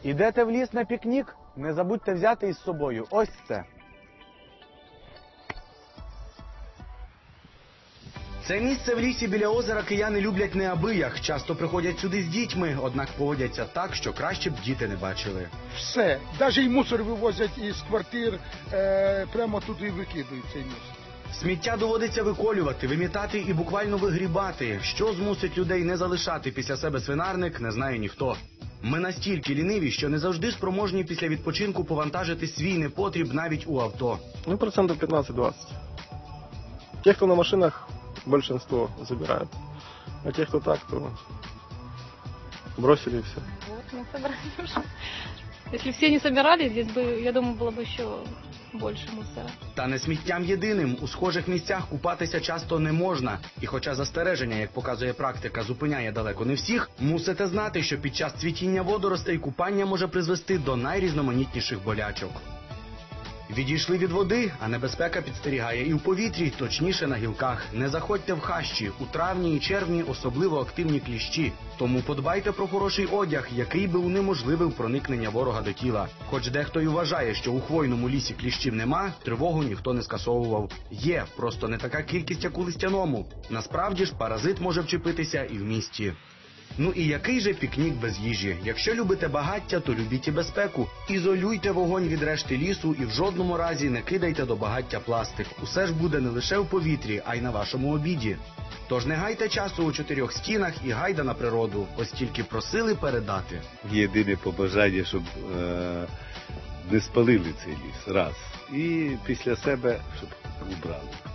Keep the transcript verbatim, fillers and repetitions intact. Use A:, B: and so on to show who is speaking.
A: Ідете в ліс на пікнік? Не забудьте взяти із собою ось це. Це місце в лісі біля озера кияни люблять неабияк. Часто приходять сюди з дітьми, однак поводяться так, що краще б діти не бачили.
B: Все, навіть і мусор вивозять із квартир, е, прямо туди викидують цей мусор.
A: Сміття доводиться виколювати, вимітати і буквально вигрібати. Що змусить людей не залишати після себе свинарник, не знає ніхто. Ми настільки ліниві, що не завжди спроможні після відпочинку повантажити свій непотріб навіть у авто.
C: Ну, процентов пятнадцать-двадцать. Те, кто на машинах, большинство забирают. А те, кто так, то бросили и все.
D: Вот мы собрали уже. Если все не собирали, здесь бы, я думаю, было бы еще больше мусора.
A: Та не сміттям єдиним. У схожих місцях купатися часто не можна. І хоча застереження, як показує практика, зупиняє далеко не всіх, мусите знати, що під час цвітіння водоростей купання може призвести до найрізноманітніших болячок. Відійшли від води, а небезпека підстерігає і в повітрі, точніше на гілках. Не заходьте в хащі. У травні і червні особливо активні кліщі. Тому подбайте про хороший одяг, який би унеможливив проникнення ворога до тіла. Хоч дехто й вважає, що у хвойному лісі кліщів нема, тривогу ніхто не скасовував. Є, просто не така кількість, як у листяному. Насправді ж, паразит може вчепитися і в місті. Ну і який же пікнік без їжі? Якщо любите багаття, то любіть і безпеку. Ізолюйте вогонь від решти лісу і в жодному разі не кидайте до багаття пластик. Усе ж буде не лише в повітрі, а й на вашому обіді. Тож не гайте часу у чотирьох стінах і гайда на природу. Ось тільки просили передати.
E: Єдине побажання, щоб е, не спалили цей ліс, раз. І після себе, щоб убрали.